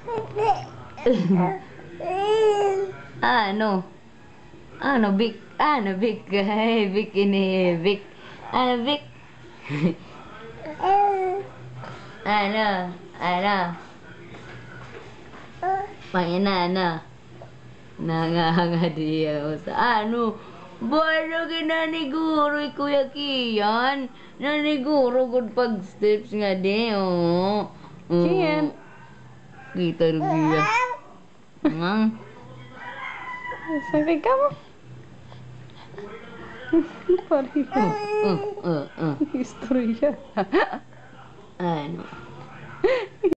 Ano? Ano, Vic? Ano, Vic? Ay, Vic ini, Vic. Ano, Vic? Ano? Ano? Pangina, ano? Nanganga diya sa ano? Bala ginaniguro Kuya Kian. Naniguro good pag steps nga di, oh. Cian. Kita rin dia. Ngang. Sabi ka mo. Pareho. Istorya. Ano?